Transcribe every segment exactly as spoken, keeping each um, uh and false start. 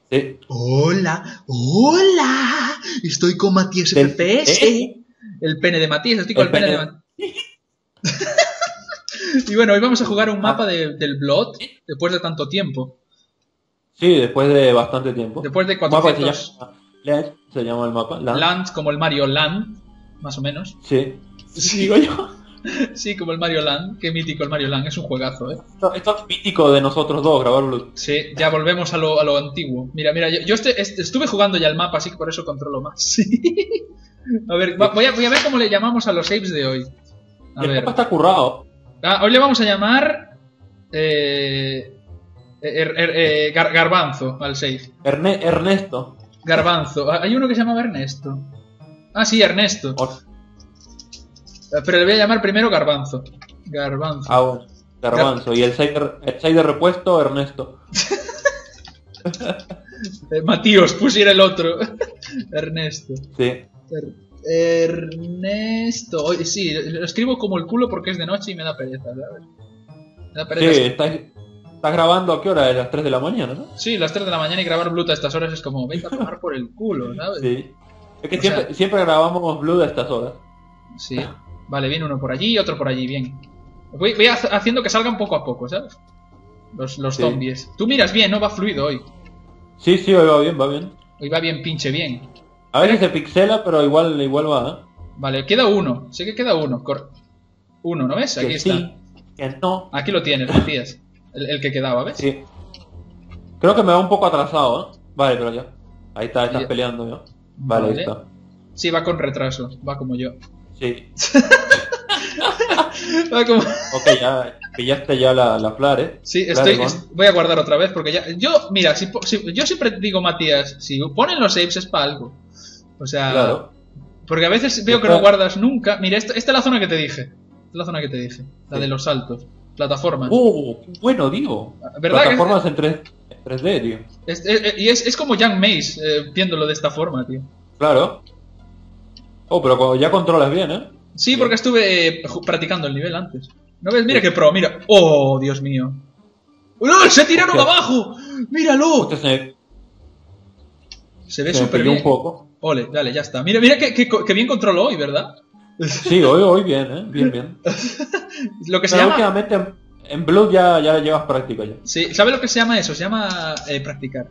Sí. Hola, hola. Estoy con Matías Del- F P S. ¿Eh? El pene de Matías, estoy con el, El pene, de pene- Matías. Y bueno, hoy vamos a jugar un mapa de- del Blood después de tanto tiempo. Sí, después de bastante tiempo. Después de Un mapa que se cuatrocientos llama Land, se llama el mapa. Land. lands, como el Mario Land, más o menos. Sí. Sí. Digo yo. Sí, como el Mario Land. Qué mítico el Mario Land, es un juegazo, ¿eh? Esto, esto es mítico de nosotros dos, grabar Blood. Sí, ya volvemos a lo, a lo antiguo. Mira, mira, yo, yo este- este- estuve jugando ya el mapa, así que por eso controlo más. Sí. A ver, va- voy a, voy a ver cómo le llamamos a los saves de hoy. A El ver. mapa está currado. Ah, hoy le vamos a llamar... Eh, er- er- eh, Gar- Garbanzo al save. Erne- Ernesto. Garbanzo. Ah, hay uno que se llamaba Ernesto. Ah, sí, Ernesto. O- Eh, Pero le voy a llamar primero Garbanzo. Garbanzo. Ah, bueno. Garbanzo. Y el seis de, el seis de repuesto, Ernesto. Eh, Matíos, pusiera el otro. Ernesto. Sí. Er- Ernesto. Oye, sí, lo escribo como el culo porque es de noche y me da pereza, ¿sabes? Me da Sí, pereza. estás, estás grabando a qué hora? A las tres de la mañana, ¿no? Sí, las tres de la mañana y grabar Bluta a estas horas es como, venga a tomar por el culo, ¿sabes? Sí. Es que O siempre, sea- siempre grabamos Blood a estas horas. Sí. Vale, viene uno por allí y otro por allí, bien. Voy, voy ha- haciendo que salgan poco a poco, ¿sabes? Los, los Sí. zombies. Tú miras bien, ¿no? Va fluido hoy. Sí, sí, hoy va bien, va bien. Hoy va bien, pinche bien. A veces se pixela, pero igual, igual va, ¿eh? Vale, queda uno. Sé que queda uno. Cor- Uno, ¿no ves? Aquí Que está. sí, que no. Aquí lo tienes, Matías. El, el que quedaba, ¿ves? Sí. Creo que me va un poco atrasado, ¿eh? Vale, pero ya. Ahí está, estás Ya. peleando ya. Vale, ahí está. Sí, va con retraso. Va como yo. Sí. Va como... Ok, ya pillaste ya la, la flare, ¿eh? Sí, Flare estoy, con- es- voy a guardar otra vez porque ya... Yo, mira, si, po- si- yo siempre digo, Matías, si ponen los saves es para algo. O sea... Claro. Porque a veces veo que no guardas nunca. Mira, esta, esta es la zona que te dije. Esta es la zona que te dije. La Sí. de los saltos. Plataforma. Uh, qué bueno, digo. ¿Verdad que- Plataformas en, tres, en tres D, tío. Es- es- y es, es como Young Maze, eh, viéndolo de esta forma, tío. Claro. Oh, pero cuando ya controlas bien, ¿eh? Sí, porque estuve eh, ju- practicando el nivel antes. ¿No ves? Mira qué pro, mira. ¡Oh, Dios mío! ¡No! ¡Se tiraron Hostia. abajo! ¡Míralo! Usted se, Se ve se me súper pilló bien. un poco. Ole, dale, ya está. Mira, mira que, que, que bien controló hoy, ¿verdad? Sí, hoy, hoy bien, ¿eh? Bien, bien. Lo que se Pero llama... últimamente en, en Blood ya, ya llevas práctica ya. Sí, ¿sabe lo que se llama eso? Se llama eh, practicar.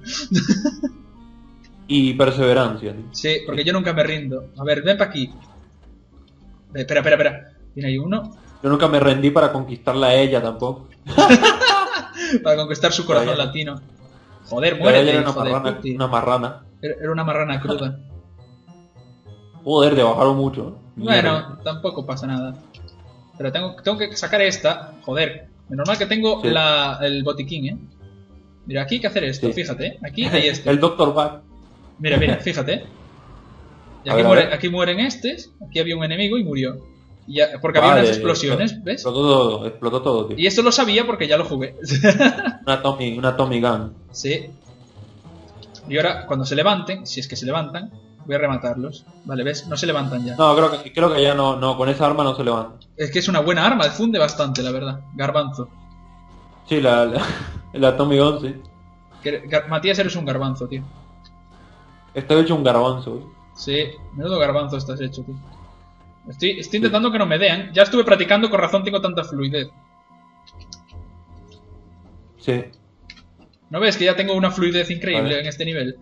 Y perseverancia, tío. Sí, porque yo nunca me rindo. A ver, ven para aquí. Eh, espera, espera, espera. Tiene ahí uno. Yo nunca me rendí para conquistarla a ella tampoco. Para conquistar su corazón Pero ya- latino. Joder, Pero muérete, ella era una hijo de marrana, puti. una marrana. Era era una marrana cruda. Joder, te bajaron mucho, ¿eh? Mierda. Bueno, tampoco pasa nada. Pero tengo, tengo que sacar esta. Joder. Menos mal que tengo Sí. la, el botiquín, ¿eh? Mira, aquí hay que hacer esto, Sí. fíjate. ¿eh? Aquí hay este. El doctor Bach. Mira, mira, fíjate. Y A aquí, ver, a muere- ver. aquí mueren estos. Aquí había un enemigo y murió. Y ya- porque había Vale, unas explosiones, explotó- ¿ves? Explotó todo, explotó todo, tío. Y esto lo sabía porque ya lo jugué. Una Tommy, una Tommy Gun. Sí. Y ahora, cuando se levanten, si es que se levantan, voy a rematarlos. Vale, ¿ves? No se levantan ya. No, creo que, creo que ya no, no, con esa arma no se levanta. Es que es una buena arma, funde bastante, la verdad. Garbanzo. Sí, la, la, la Tommy Gun, sí. Que- Gar- Matías, eres un garbanzo, tío. Estoy hecho un garbanzo, tío. Sí, menudo garbanzo estás hecho, tío. Estoy, estoy intentando que no me den. Ya estuve practicando, con razón tengo tanta fluidez. Sí. ¿No ves que ya tengo una fluidez increíble Vale. en este nivel?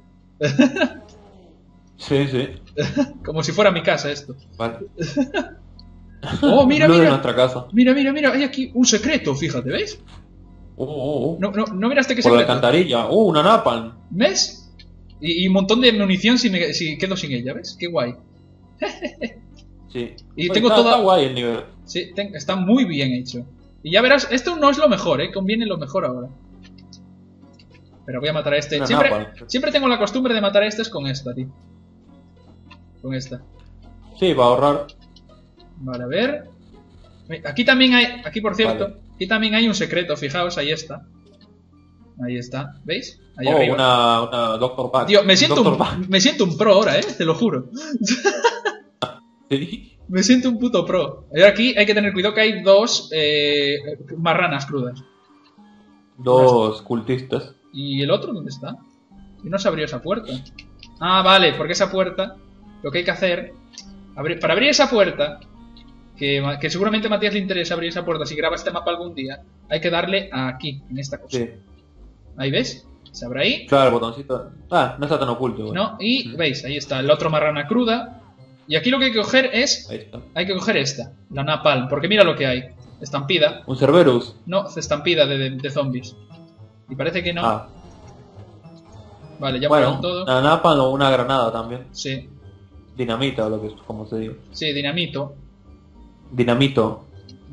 Sí, sí. Como si fuera mi casa esto. Vale. Oh, mira, Blood de mira. nuestra casa. Mira, mira, mira. Hay aquí un secreto, fíjate, ¿ves? Uh, uh, uh. No, no, no miraste qué Por la secreto. alcantarilla. Uh, una napalm. ¿Ves? Y, y un montón de munición si, me, si quedo sin ella, ¿ves? Qué guay. Sí. Y Oye, tengo está, toda- está guay el nivel. Sí, ten- está muy bien hecho. Y ya verás, esto no es lo mejor, ¿eh? Conviene lo mejor ahora. Pero voy a matar a este. Una Siempre, napalm. siempre tengo la costumbre de matar a estos con esta, tío. Con esta. Sí, para ahorrar. Vale, a ver. Aquí también hay, aquí por cierto, Vale. aquí también hay un secreto, fijaos, ahí está. Ahí está, ¿veis? Ahí Oh, arriba. una, una Doctor Bach. Tío, me siento, Doctor un, Bach. me siento un pro ahora, ¿eh? Te lo juro. Sí. Me siento un puto pro. Y aquí hay que tener cuidado que hay dos eh, marranas crudas. Dos cultistas. ¿Y el otro dónde está? Y no se abrió esa puerta. Ah, vale, porque esa puerta, lo que hay que hacer, abrir, para abrir esa puerta, que, que seguramente a Matías le interesa abrir esa puerta si graba este mapa algún día, hay que darle aquí, en esta cosa. Sí. Ahí ves, se abre ahí. Claro, el botoncito. Ah, no está tan oculto. Bueno. No, y mm. veis, ahí está el otro marrana cruda. Y aquí lo que hay que coger es, Ahí está. hay que coger esta, la napalm, porque mira lo que hay. Estampida. Un Cerberus. No, estampida de, de, de zombies. Y parece que no. Ah. Vale, ya bueno, fueron todo. Una napalm o una granada también. Sí. Dinamita o lo que es, como se diga. Sí, dinamito. Dinamito.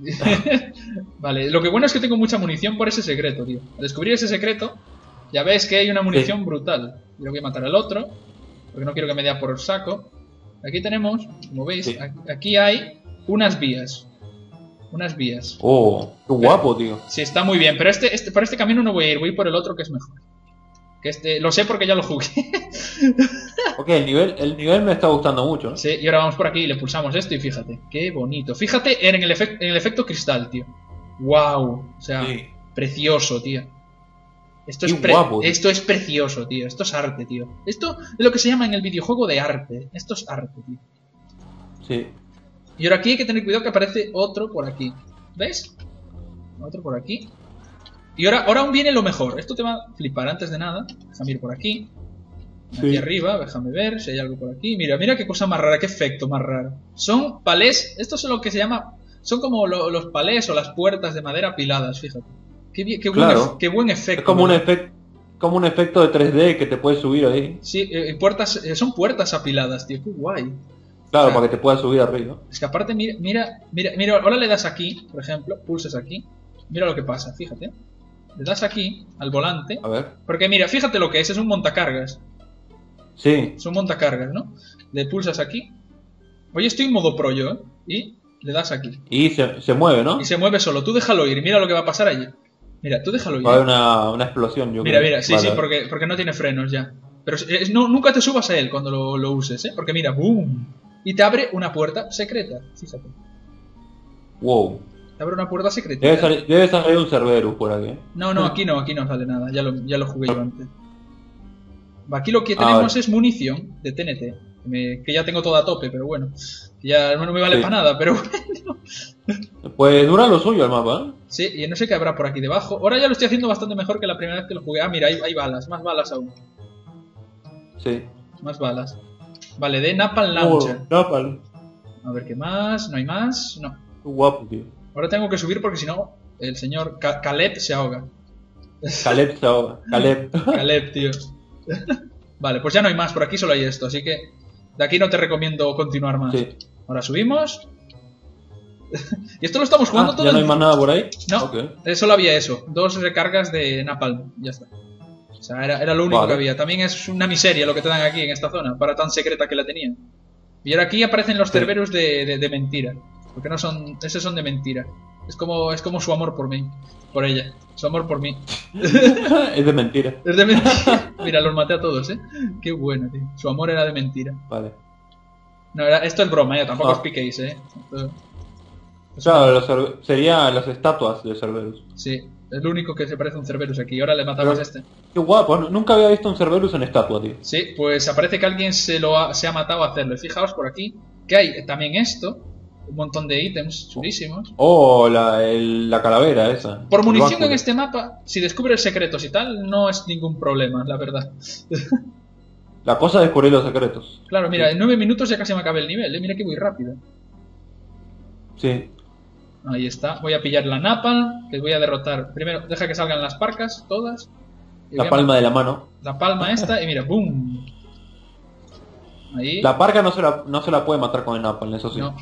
Vale, lo que bueno es que tengo mucha munición por ese secreto, tío. Al descubrir ese secreto, ya ves que hay una munición sí. brutal. Yo voy a matar al otro, porque no quiero que me dé por saco. Aquí tenemos, como veis, sí. aquí hay unas vías. Unas vías. Oh, qué guapo, tío. Sí, está muy bien, pero este, este, por este camino no voy a ir, voy a ir por el otro que es mejor. Que este, lo sé porque ya lo jugué. Ok, el nivel, el nivel me está gustando mucho, ¿no? Sí, y ahora vamos por aquí y le pulsamos esto y fíjate, qué bonito. Fíjate en el, efect, en el efecto cristal, tío. Wow, o sea, sí. precioso, tío. Esto es, pre guapo, esto es precioso, tío. Esto es arte, tío. Esto es lo que se llama en el videojuego de arte. Esto es arte, tío. Sí. Y ahora aquí hay que tener cuidado que aparece otro por aquí. ¿Ves? Otro por aquí. Y ahora, ahora aún viene lo mejor. Esto te va a flipar antes de nada. Déjame ir por aquí. Aquí sí. arriba, déjame ver si hay algo por aquí. Mira, mira qué cosa más rara, qué efecto más raro. Son palés, esto es lo que se llama... Son como lo, los palés o las puertas de madera apiladas, fíjate. Qué, qué, buen, claro. qué buen efecto. Es como un, efect, como un efecto de tres D que te puedes subir ahí. Sí, eh, puertas, eh, son puertas apiladas, tío, qué guay. Claro, o sea, para que te puedas subir arriba. Es que aparte, mira, mira, mira, mira, ahora le das aquí, por ejemplo, pulsas aquí. Mira lo que pasa, fíjate. Le das aquí, al volante. A ver. Porque mira, fíjate lo que es, es un montacargas. Sí. Es un montacargas, ¿no? Le pulsas aquí. Oye, estoy en modo pro yo, ¿eh? Y le das aquí. Y se, se mueve, ¿no? Y se mueve solo. Tú déjalo ir, mira lo que va a pasar allí. Mira, tú déjalo ir. Va a haber una, una explosión, yo mira, creo. Mira, sí, vale. sí, porque, porque no tiene frenos ya. Pero es, no, nunca te subas a él cuando lo, lo uses, ¿eh? Porque mira, ¡boom! Y te abre una puerta secreta, fíjate. Wow. Te abre una puerta secreta. Debe salir, debe salir un Cerberus por aquí. No, no, aquí no, aquí no sale nada. Ya lo, ya lo jugué yo antes. Aquí lo que tenemos ah, es munición de T N T. Que, me, que ya tengo toda a tope, pero bueno. Que ya no me vale sí. para nada, pero bueno. Pues dura lo suyo el mapa, ¿eh? Sí, y no sé qué habrá por aquí debajo. Ahora ya lo estoy haciendo bastante mejor que la primera vez que lo jugué. Ah, mira, hay, hay balas, más balas aún. Sí. Más balas. Vale, de Napalm Launcher. Oh, Napalm. A ver qué más. ¿No hay más? No. Qué guapo, tío. Ahora tengo que subir porque si no, el señor Ca Caleb se ahoga. Caleb se ahoga. Caleb. Caleb, tío. Vale, pues ya no hay más. Por aquí solo hay esto. Así que de aquí no te recomiendo continuar más. Sí. Ahora subimos. Y esto lo estamos jugando ah, todo. ¿Ya el... no hay más nada por ahí? No, okay. Solo había eso. Dos recargas de Napalm. Ya está. O sea, era, era lo único vale. que había. También es una miseria lo que te dan aquí en esta zona, para tan secreta que la tenían. Y ahora aquí aparecen los sí. Cerberus de, de, de mentira. Porque no son... Esos son de mentira. Es como, es como su amor por mí. Por ella. Su amor por mí. Es de mentira. Es de mentira. Mira, los maté a todos, ¿eh? Qué bueno, tío. Su amor era de mentira. Vale. No, era, esto es broma, ya. Tampoco no. os piquéis, ¿eh? Esto, claro, los, serían las estatuas de Cerberus. Sí. Es lo único que se parece a un Cerberus aquí. Ahora le matamos a este. Qué guapo. Nunca había visto un Cerberus en estatua, tío. Sí, pues aparece que alguien se lo ha, se ha matado a hacerlo. Y fijaos por aquí que hay también esto. Un montón de ítems chulísimos. Oh, la, el, la calavera esa. Por munición en este mapa, si descubres secretos y tal, no es ningún problema, la verdad. La cosa es descubrir los secretos. Claro, mira, sí. en nueve minutos ya casi me acabé el nivel, ¿eh? Mira que voy rápido. Sí. Ahí está. Voy a pillar la Napalm, que voy a derrotar. Primero, deja que salgan las parcas, todas. La palma de la mano. La palma esta, y mira, ¡boom! Ahí. La parca no se la, no se la puede matar con el Napalm, eso sí. No.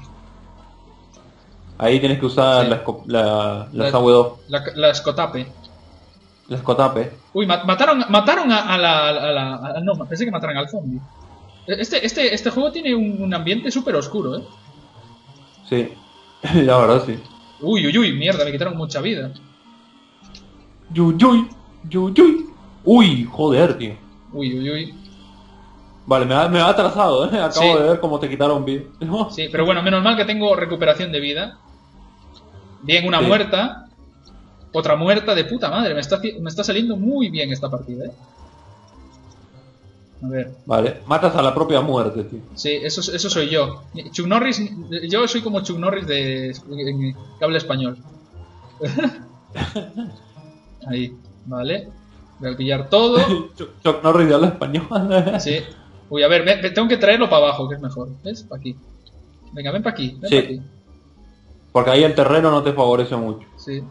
Ahí tienes que usar sí. la, la, la, la W. La, la escotape. La escotape. Uy, mataron, mataron a, a, la, a la... A, no, pensé que mataran al zombie. Este, este, este juego tiene un, un ambiente súper oscuro, ¿eh? Sí, la verdad sí. Uy, uy, uy, mierda, me quitaron mucha vida. Uy, uy, uy, uy. Uy, joder, tío. Uy, uy, uy. Vale, me ha, me ha atrasado, ¿eh? Acabo sí. de ver cómo te quitaron vida. Sí, pero bueno, menos mal que tengo recuperación de vida. Bien, una sí. muerta. Otra muerta de puta madre. Me está, me está saliendo muy bien esta partida, ¿eh? A ver. Vale, matas a la propia muerte, tío. Sí, eso, eso soy yo. Chuck Norris, yo soy como Chuck Norris de que habla español. Ahí, vale. Voy a pillar todo. Chuck, Chuck Norris de habla español. Sí. Uy, a ver, me, me tengo que traerlo para abajo, que es mejor. ¿Ves? Para aquí. Venga, ven para aquí. Ven Sí. para aquí. Porque ahí el terreno no te favorece mucho. Sí.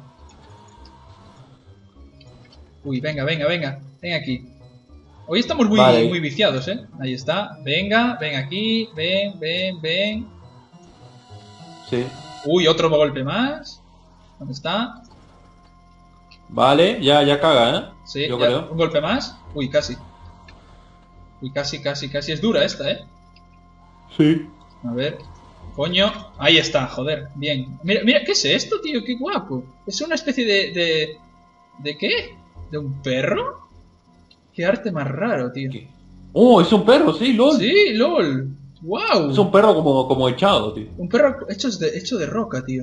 Uy, venga, venga, venga. Ven aquí. Hoy estamos muy, Vale. muy viciados, ¿eh? Ahí está. Venga, ven aquí. Ven, ven, ven. Sí. Uy, otro golpe más. ¿Dónde está? Vale, ya, ya caga, ¿eh? Sí, Yo ya, creo. un golpe más. Uy, casi. Uy, casi, casi, casi. Es dura esta, ¿eh? Sí. A ver. Coño. Ahí está, joder. Bien. Mira, mira, ¿qué es esto, tío? Qué guapo. Es una especie de... ¿De, ¿de qué? ¿De un perro? Qué arte más raro, tío. ¿Qué? Oh, es un perro, sí, lol. Sí, lol. Wow. Es un perro como, como echado, tío. Un perro hecho de, hecho de roca, tío.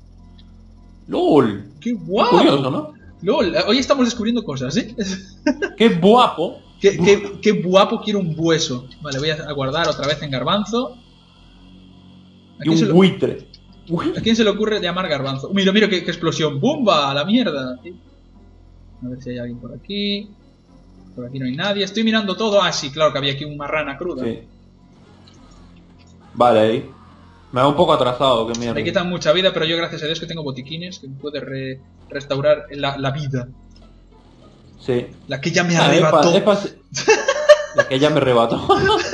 Lol. Qué Qué guapo. curioso, ¿no? Lol. Hoy estamos descubriendo cosas, ¿eh? Qué guapo. qué, qué, qué guapo quiero un hueso. Vale, voy a guardar otra vez en garbanzo. ¿A Y quién, se un lo- buitre. Uy. ¿A quién se le ocurre llamar garbanzo? Mira, mira qué, qué explosión. ¡Bumba! ¡A la mierda! tío. A ver si hay alguien por aquí. Por aquí no hay nadie. Estoy mirando todo. Ah, sí, claro que había aquí una rana cruda. Sí. Vale, ahí. Me va un poco atrasado, qué mierda. Me quitan mucha vida, pero yo gracias a Dios que tengo botiquines que me puede re- restaurar la, la vida. Sí. La que ya me Ah, arrebató. es pa- es pa- La que ya me arrebató.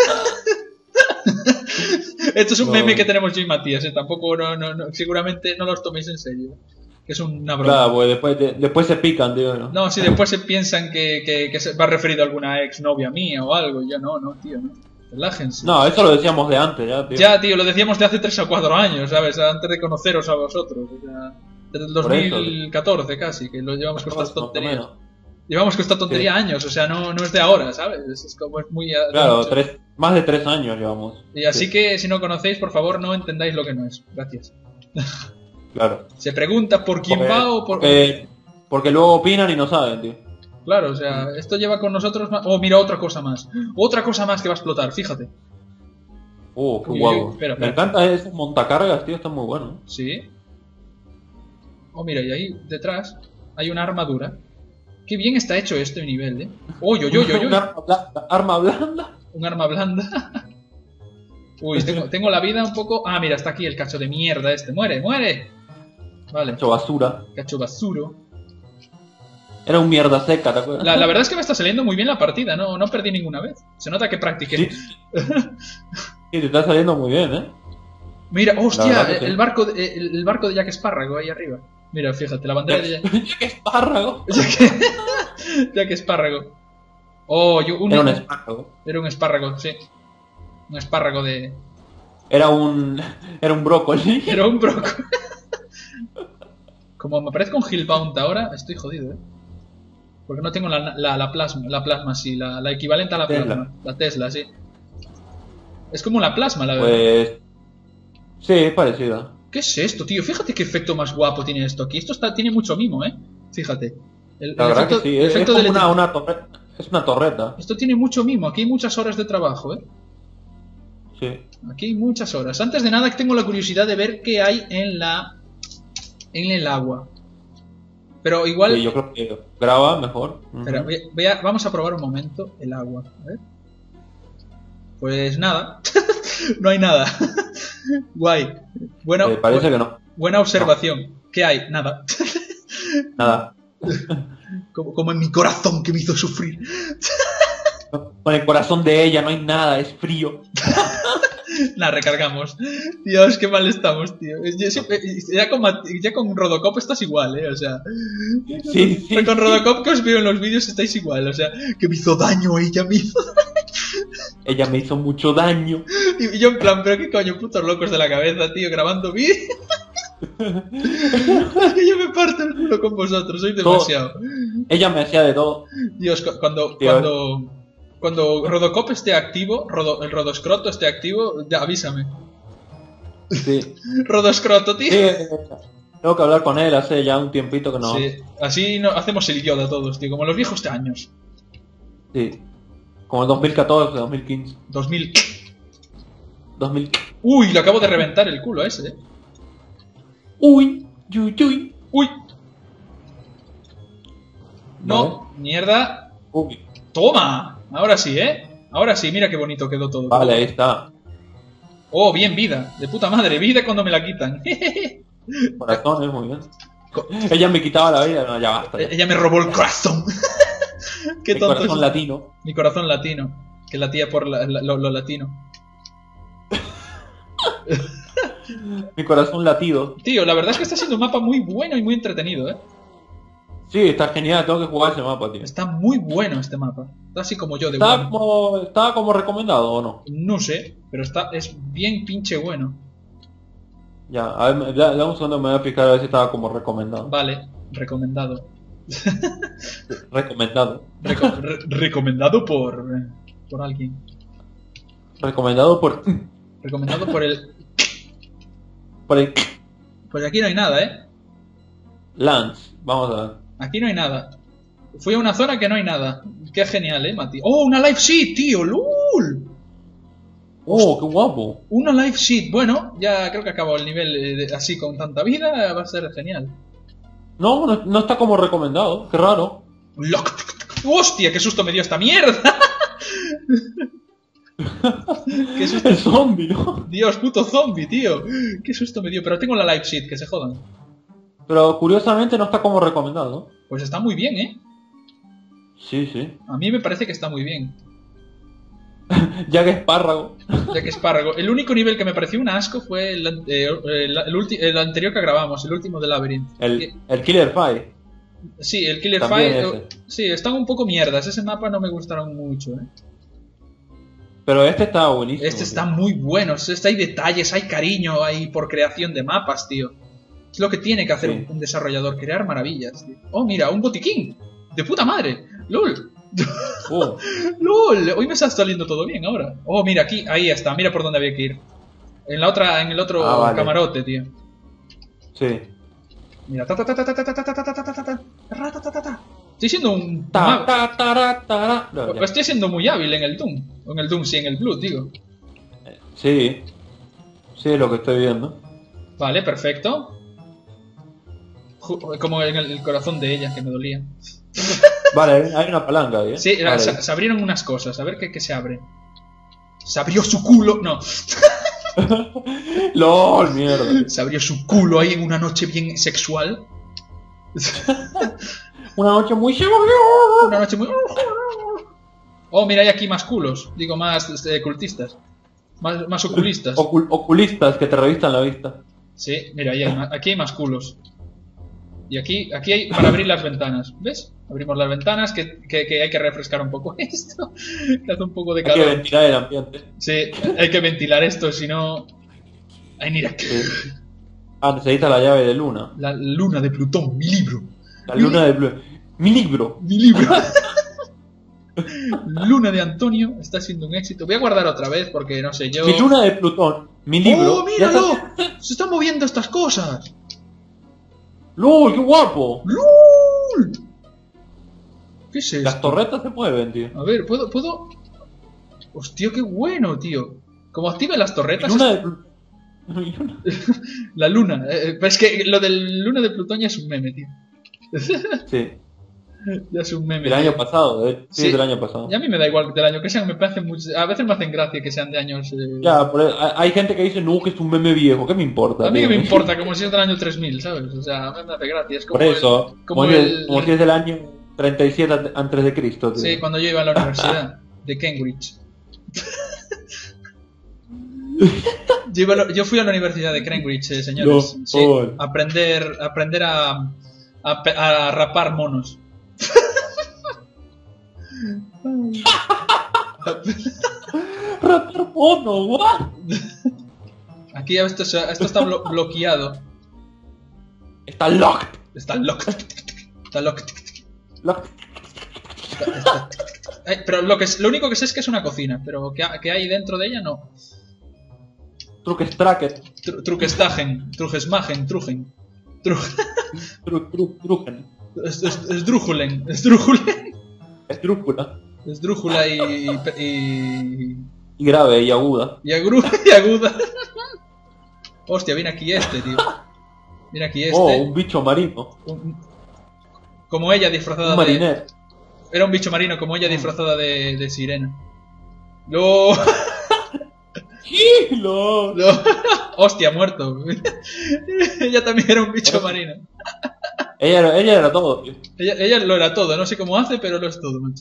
Esto es un No. meme que tenemos yo y Matías, ¿eh? Tampoco, no, no, no, seguramente no los toméis en serio. Que es una broma. Claro, pues después, de- después se pican, tío, ¿no? No, si después se piensan que, que, que se va referido a alguna ex novia mía o algo. Yo no, no, tío, no. Relájense. No, eso lo decíamos de antes, ya, tío. Ya, tío, lo decíamos de hace tres o cuatro años, ¿sabes? Antes de conoceros a vosotros. O sea, desde el dos mil catorce casi, que lo llevamos con estas Más o tonterías. menos. Llevamos con esta tontería Sí. años, o sea, no, no es de ahora, ¿sabes? Es como es muy... Claro, mucho. tres, más de tres años llevamos. Y así Sí, que si no conocéis, por favor, no entendáis lo que no es. Gracias. claro. Se pregunta por quién Porque, va o por... porque, porque luego opinan y no saben, tío. Claro, o sea, esto lleva con nosotros... más- Oh, mira, otra cosa más. Otra cosa más que va a explotar, fíjate. Uh, qué Uy, guapo. uy, espera, Me espera. encanta esos montacargas, tío, están muy buenos. Sí. Oh, mira, y ahí detrás hay una armadura. Qué bien está hecho este nivel, ¿eh? Uy, uy, uy, uy, uy. Un arma blanda. ¿Arma blanda? Un arma blanda. Uy, tengo, tengo la vida un poco... Ah, mira, está aquí el cacho de mierda este. ¡Muere, muere! Vale, Hecho basura. cacho basuro. Era un mierda seca, ¿te acuerdas? La, la verdad es que me está saliendo muy bien la partida, no, no perdí ninguna vez. Se nota que practiqué. Sí. Sí, te está saliendo muy bien, ¿eh? Mira, La hostia, verdad que el, sí. el barco de, el, el barco de Jack Espárrago ahí arriba. Mira, fíjate, la bandera de Jack, ¡Qué espárrago! Jack, Jack Espárrago. Oh, yo un, Era un espárrago. era un espárrago, sí. Un espárrago de... Era un... Era un brócoli. Era un broco. Como me parezca un Hillbound ahora, estoy jodido, ¿eh? Porque no tengo la, la, la plasma, la plasma, sí, la, la equivalente a la Tesla. plasma. La Tesla, sí. Es como la plasma, la verdad. Pues... Sí, es parecida. ¿Qué es esto, tío? Fíjate qué efecto más guapo tiene esto aquí. Esto está, tiene mucho mimo, ¿eh? Fíjate. El, La el verdad efecto, que sí. el Es, es efecto como de una, electric- una torreta. Es una torreta. Esto tiene mucho mimo. Aquí hay muchas horas de trabajo, ¿eh? Sí. Aquí hay muchas horas. Antes de nada, tengo la curiosidad de ver qué hay en la... En el agua. Pero igual... Sí, yo creo que graba mejor. Ujú. Espera, voy a- voy a- vamos a probar un momento el agua. A ver. Pues nada. No hay nada. Guay. Buena, Eh, parece bu- que no. buena observación. ¿Qué hay? Nada. Nada. Como, como en mi corazón que me hizo sufrir. Con el corazón de ella no hay nada, es frío. La recargamos. Dios, qué mal estamos, tío. Yo siempre- ya, con, Mat- ya con Rodocop estás igual, ¿eh? O sea... Sí, sí. Con Rodocop que os veo en los vídeos estáis igual. O sea, que me hizo daño ella misma. Ella me hizo mucho daño. Y yo en plan, pero qué coño, putos locos de la cabeza, tío, grabando vídeos. Es que yo me parto el culo con vosotros, sois demasiado. Ella me hacía de todo. Dios, cu- cuando, Tío. cuando, cuando Rodocop esté activo, Rodo- el Rodoscroto esté activo, ya avísame. Sí. Rodoscroto, tío. Sí, eh, tengo que hablar con él hace ya un tiempito que no. Sí, así no, hacemos el Yoda todos, tío, como los viejos de años. Sí. Como el dos mil catorce, dos mil quince, dos mil. dos mil... Uy, le acabo de reventar el culo a ese, eh. Uy, uy, uy. Uy. No, mierda. Uy. Toma. Ahora sí, eh. Ahora sí, mira qué bonito quedó todo. Vale, ahí está. Oh, bien, vida. De puta madre, vida cuando me la quitan. Corazones, muy bien. Ella me quitaba la vida, no, ya basta. Ya. Ella me robó el corazón. Qué Mi tonto corazón es. latino. Mi corazón latino. Que latía por la- la- lo, lo latino. Mi corazón latido. Tío, la verdad es que está siendo un mapa muy bueno y muy entretenido, eh. Sí, está genial, tengo que jugar ese mapa, tío. Está muy bueno este mapa. Está así como yo de ¿Está bueno. como, ¿Está como recomendado o no? No sé, pero está es bien pinche bueno. Ya, a ver, da, da un segundo, me voy a fijar a ver si estaba como recomendado. Vale, recomendado. Recomendado. Reco- re- recomendado por eh, por alguien. Recomendado por... Recomendado por el. por el... Pues aquí no hay nada, eh. Lance. Vamos a ver. Aquí no hay nada. Fui a una zona que no hay nada. Qué genial, eh, Mati. ¡Oh, una live sheet, tío! ¡Lul! ¡Oh, qué guapo! Una live sheet. Bueno, ya creo que acabo el nivel eh, de- así con tanta vida. Va a ser genial. No, no, no está como recomendado. Qué raro. Lock. ¡Hostia! ¡Qué susto me dio esta mierda! ¡Qué susto! El zombie, ¿no? Dios, puto zombie, tío. ¡Qué susto me dio! Pero tengo la live sheet, que se jodan. Pero curiosamente no está como recomendado. Pues está muy bien, ¿eh? Sí, sí. A mí me parece que está muy bien. Ya que espárrago. Ya que espárrago. El único nivel que me pareció un asco fue el, eh, el, el ulti- el anterior que grabamos, el último de Labyrinth. El, el Killer Fight. Sí, el Killer También Fight. ese. eh, Sí, están un poco mierdas. Ese mapa no me gustaron mucho, ¿eh? Pero este está buenísimo. Este tío. está muy bueno. Este hay detalles, hay cariño, hay por creación de mapas, tío. Es lo que tiene que hacer Sí. un, un desarrollador, crear maravillas, tío. Oh, mira, un botiquín. De puta madre. ¡Lol! Uh, ¡Lol! Hoy me está saliendo todo bien ahora. Oh, mira, aquí, ahí está. Mira por dónde había que ir. En la otra, en el otro Ah, vale. camarote, tío. sí. Mira, ta ta ta ta ta ta ta ta ta ta ta ta ta ta ra, ta ta ta ta. Estoy siendo un Ta, ma- ta, tara, tara. No, ya. Estoy siendo muy hábil en el Doom. O en el Doom, sí, en el Blood, digo. Sí. Sí, es lo que estoy viendo. Vale, perfecto. Ju- Como en el, el corazón de ella, que me dolía. Vale, hay una palanca ahí, ¿eh? Sí, Vale. se, se abrieron unas cosas. A ver qué, qué se abre. Se abrió su culo. No, LOL, mierda. se abrió su culo ahí en una noche bien sexual. Una noche muy Una noche muy. Oh, mira, hay aquí más culos. Digo, más eh, cultistas. Más, más oculistas. Ocul- oculistas que te revistan la vista. Sí, mira, ahí hay más- aquí hay más culos. Y aquí, aquí hay para abrir las ventanas. ¿Ves? Abrimos las ventanas, que, que, que hay que refrescar un poco esto. Que hace un poco de Hay que calor. ventilar el ambiente. Sí, hay que ventilar esto, si no... Ay, mira, Sí. Ah, necesita la llave de luna. la luna de Plutón, mi libro. La luna de Blue. Mi libro. Mi libro. Luna de Antonio está siendo un éxito. Voy a guardar otra vez porque no sé, yo... Mi luna de Plutón. Mi libro. ¡Oh, Ya míralo! está- Se están moviendo estas cosas. ¡Lol, qué guapo! ¡Lul! ¿Qué es esto? Las torretas se mueven, tío. A ver, ¿puedo...? ¿puedo? Hostia, qué bueno, tío. Como active las Mi torretas... luna es- de Plutón. Mi luna. La luna. Eh, pero es que lo del luna de Plutón ya es un meme, tío. Sí. Ya es un meme. Del año pasado, eh. Sí, Sí. del año pasado. Y a mí me da igual del año que sean, me parece mucho... A veces me hacen gracia que sean de años... eh, Ya, por- hay hay gente que dice, no, que es un meme viejo. ¿Qué me importa? A mí que tío? me importa, como si es del año tres mil, ¿sabes? O sea, a mí me hace gracia. Es como Por eso. el- como como, si es- el- como si es del año treinta y siete ante- antes de Cristo, tío. Sí, cuando yo iba a la universidad de Cambridge. Yo, iba a la- yo fui a la universidad de Cambridge, eh, señores. No, Sí, por. aprender, aprender a, a, pe- a rapar monos. Rapar mono, what? Aquí esto, se- esto está blo- bloqueado. Está locked. Está locked. Está locked. Locked. Está- está- Eh, pero lo, que, es- lo único que sé es que es una cocina, pero que, ha- que hay dentro de ella no. Truques tracket. Tru- Truquestagen, trujesmagen, trujen. Tru Tru, tru, truquen. es, es, esdrújulen, esdrújulen. Estrújula. Esdrújula y... y... Y grave y aguda. Y, agru y aguda. Hostia, viene aquí este, tío. Viene aquí este. Oh, un bicho marino. Un- como ella disfrazada Un de... mariner. Era un bicho marino, como ella disfrazada de, de sirena. ¡No! ¡No! ¡No! ¡Hostia, muerto! Ella también era un bicho marino. Ella era, ella era todo, tío. Ella, ella lo era todo, no sé cómo hace, pero lo es todo, macho.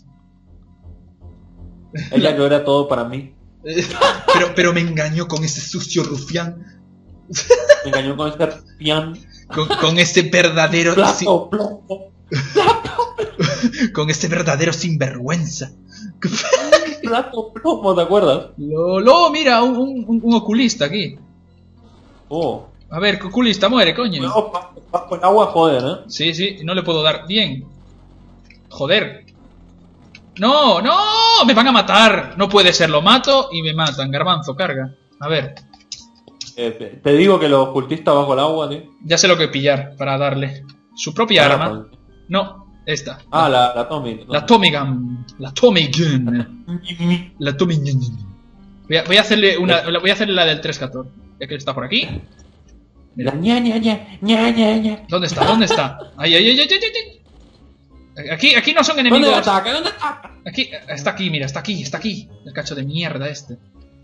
Ella lo era todo para mí. Pero, pero me engañó con ese sucio rufián. Me engañó con ese pian. Con, con ese verdadero... si- Plato, plomo. con ese verdadero sinvergüenza. Plato, plomo, ¿te acuerdas? Lo, lo, mira, un, un, un oculista aquí. Oh. A ver, que oculista muere, coño. Cuidado, pa- pa- con agua, joder, ¿eh? Sí, sí, no le puedo dar. Bien. Joder. No, no, me van a matar. No puede ser, lo mato y me matan. Garbanzo, carga. A ver, Eh, Te digo que los cultistas bajo el agua, tío. ya sé lo que pillar para darle. Su propia Ah, arma. No, esta. Ah, la, la Tommy. La Tommy Gun. La Tommy Gun. La Tommy Gun. Voy a, voy a hacerle una. Voy a hacerle la del tres catorce. Ya que está por aquí. La ña, ña, ña, ña, ña, ña. ¿Dónde está? ¿Dónde está? Ay, ay, ay, ay, ay, ay. Aquí, aquí no son ¿Dónde enemigos. ataca? ¿Dónde ataca? Aquí, está aquí, mira, está aquí, está aquí. El cacho de mierda este.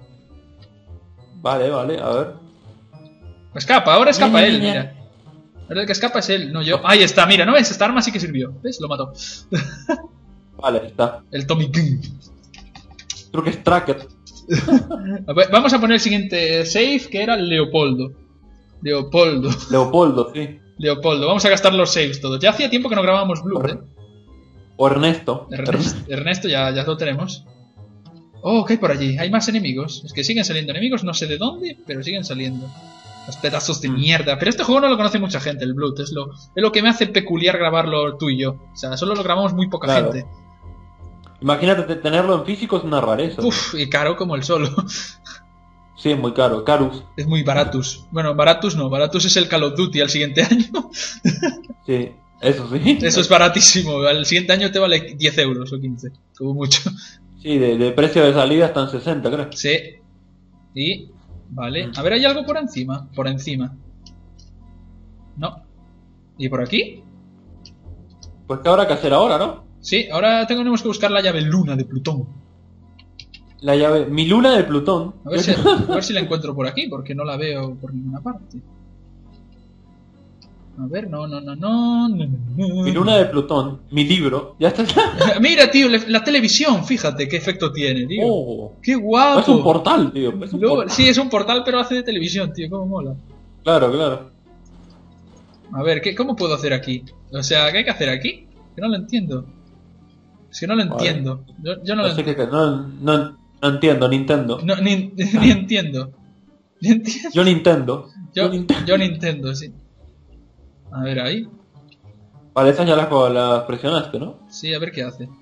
Vale, vale, a ver. Escapa, ahora escapa Ña, ña, él, ña. mira. Ahora el que escapa es él, no yo. Ahí está, mira, ¿no ves? Esta arma sí que sirvió. ¿Ves? Lo mató. Vale, está. El Tommy Gun. Creo que es Tracker. A ver, vamos a poner el siguiente save, que era Leopoldo. Leopoldo. Leopoldo, sí. Leopoldo. Vamos a gastar los saves todos. Ya hacía tiempo que no grabábamos Blood, ¿eh? O Ernesto. Ernesto, Ernesto ya, ya lo tenemos. Oh, ¿qué hay por allí? Hay más enemigos. Es que siguen saliendo enemigos, no sé de dónde, pero siguen saliendo. Los pedazos de Mm. mierda. Pero este juego no lo conoce mucha gente, el Blood. Es lo, es lo que me hace peculiar grabarlo tú y yo. O sea, solo lo grabamos muy poca Claro. gente. Imagínate, te- tenerlo en físico es una rareza. Uf, y caro como el solo. Sí, es muy caro. Carus. Es muy baratus. Bueno, baratus no. Baratus es el Call of Duty al siguiente año. Sí, eso sí. Eso es baratísimo. Al siguiente año te vale diez euros o quince. Como mucho. Sí, de, de precio de salida están sesenta, creo. Sí. Y... Vale. A ver, ¿hay algo por encima? Por encima. No. ¿Y por aquí? Pues qué habrá que hacer ahora, ¿no? Sí, ahora tenemos que buscar la llave luna de Plutón. La llave. Mi luna de Plutón. A ver si, a ver si la encuentro por aquí, porque no la veo por ninguna parte. A ver, no, no, no, no, no, no, no. Mi luna de Plutón. Mi libro. Ya está. Mira, tío, la, la televisión, fíjate qué efecto tiene, tío. Oh. ¡Qué guapo! Es un portal, tío. Es un Luego- portal. sí, es un portal, pero hace de televisión, tío, cómo mola. Claro, claro. A ver, ¿qué, ¿cómo puedo hacer aquí? O sea, ¿qué hay que hacer aquí? Que no lo entiendo. Es que no lo Vale. entiendo. Yo, yo no No lo sé entiendo. qué. No, no, no entiendo, Nintendo. No, ni, ni entiendo. Ni entiendo. Yo Nintendo. Yo, Nintendo. yo Nintendo, sí. A ver, ahí. Vale, esas ya las, las presionaste, ¿no? Sí, a ver qué hace.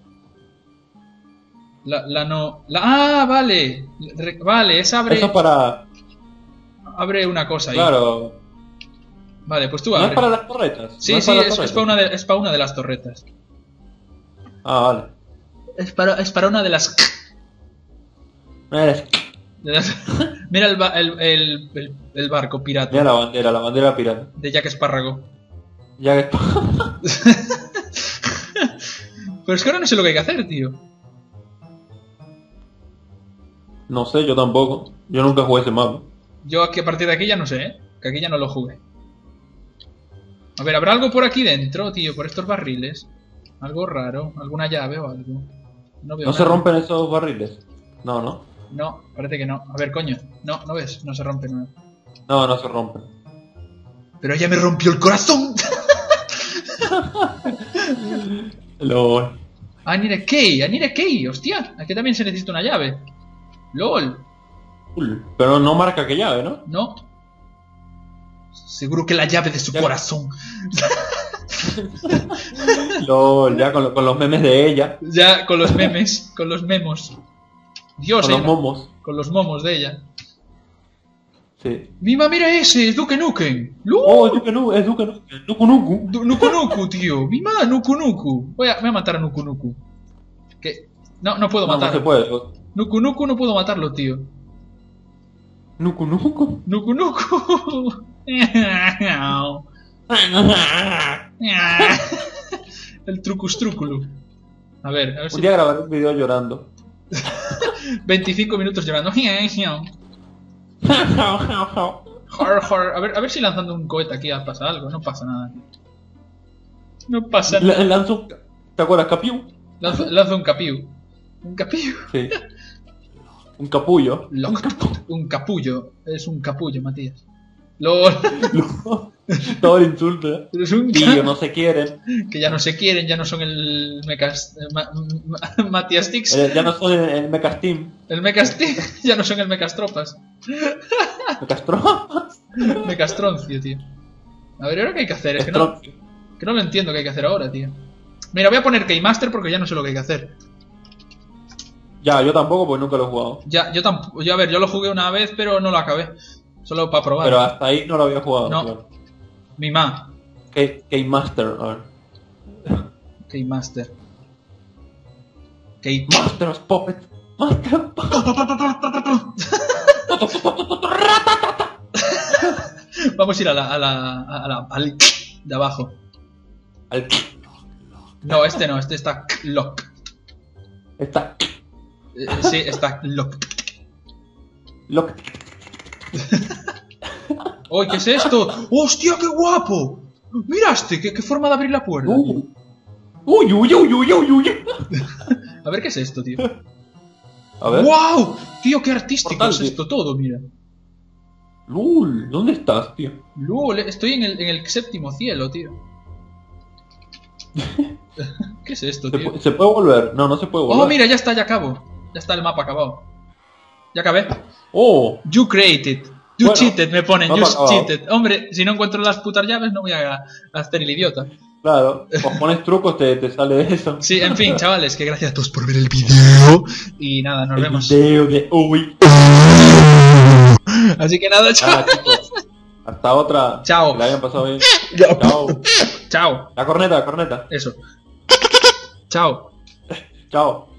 La, la no... La, ¡ah, vale! Re- vale, esa abre, Eso es para. abre una cosa ahí. Claro. Vale, pues tú No abre. es para las torretas. Sí, no es sí, para las es, es torretas. para una de, es para una de las torretas. Ah, vale. Es para, es para una de las... Mira, de las- Mira el, ba- el, el, el, el barco pirata mira la bandera, la bandera pirata. de Jack Espárrago. Ya que. Pero es que ahora no sé lo que hay que hacer, tío. No sé, yo tampoco. Yo nunca jugué ese mapa. Yo aquí a partir de aquí ya no sé, ¿eh? Que aquí ya no lo jugué. A ver, ¿habrá algo por aquí dentro, tío? Por estos barriles. Algo raro, alguna llave o algo. No veo ¿No se nada. rompen esos barriles? No, no. No, parece que no. A ver, coño. No, no ves, no se rompe nada. No, no se rompen. Pero ya me rompió el corazón. LOL. I need a key, I need a key, hostia. Aquí también se necesita una llave. LOL. Cool. Pero no marca que llave, ¿no? No. Seguro que la llave de su Ya. corazón. LOL, ya con, lo- con los memes de ella. Ya, con los memes, con los memos. Dios, Con eh, los momos. con los momos de ella. Sí. Mima, mira ese, es Duke Nukem. ¡Lu! Oh, es Duke Nukem, es Duke Nukem. Nuku Nuku. Du- Nuku Nuku, tío. Mima, Nuku Nuku. Voy a, voy a matar a Nuku Nuku. ¿Qué? No, no puedo No, no matarlo. se puede. Nuku Nuku no puedo matarlo, tío. Nuku Nuku. Nuku Nuku. El trucus truculu. A ver, a ver Un si... día grabaré un video llorando. veinticinco minutos llorando. Jor, jor. A ver, a ver si lanzando un cohete aquí pasa algo. No pasa nada, tío. No pasa nada. La- Lanzo un... ¿Te acuerdas, Capiu? Lanzo, lanzo un capiu. Un capiu. Sí. Un capullo. Locked. Un capullo. Es un capullo, Matías. LOL. Todo el insulto, ¿eh? Es un Tío, no se quieren. que ya no se quieren, ya no son el Mecas... eh, Ma- Ma- Matías Tix. Eh, ya no son el, el Mechas Team. El Mecas Tix. Ya no son el Mecastropas. Mecastro. Mecastroncio, tío. A ver, ¿ahora qué hay que hacer? Es que no, que no lo entiendo qué hay que hacer ahora, tío. Mira, voy a poner Keymaster porque ya no sé lo que hay que hacer. Ya, yo tampoco, porque nunca lo he jugado. Ya, yo tampoco. Yo, a ver, yo lo jugué una vez, pero no lo acabé. Solo para probar. Pero hasta ahí no lo había jugado. No. Claro. Mi ma. Game Master, a ver. Keymaster. Key... Master of Puppets. Master of Vamos a ir a la, a la, a la, al de abajo. Al... No, este no, este está lock. Está... Eh, sí, está lock. Lock. ¡Uy, qué es esto! ¡Hostia, qué guapo! ¡Mira este! ¿Qué, qué forma de abrir la puerta? Uh. Uy, uy, uy, uy, uy, uy. A ver qué es esto, tío. A ver. ¡Wow! Tío, qué artístico Portal, es tío. esto todo, mira. Lul, ¿dónde estás, tío? LOL, estoy en el, en el séptimo cielo, tío. ¿Qué es esto, ¿Se, tío? pu- ¿Se puede volver? No, no se puede volver. Oh, mira, ya está, ya acabo. Ya está el mapa acabado. Ya acabé. Oh, You created. You Bueno, cheated, me ponen. You mapa acabado. cheated. Hombre, si no encuentro las putas llaves, no voy a, a hacer el idiota. claro. Os pones trucos, te, te sale eso. Sí, en fin, chavales, que gracias a todos por ver el video. Y nada, nos El vemos. video de hoy. Así que nada, chao. Nada, chicos. Hasta otra. Chao. Que la hayan pasado bien. Chao. Chao. La corneta, la corneta. Eso. Chao. Chao.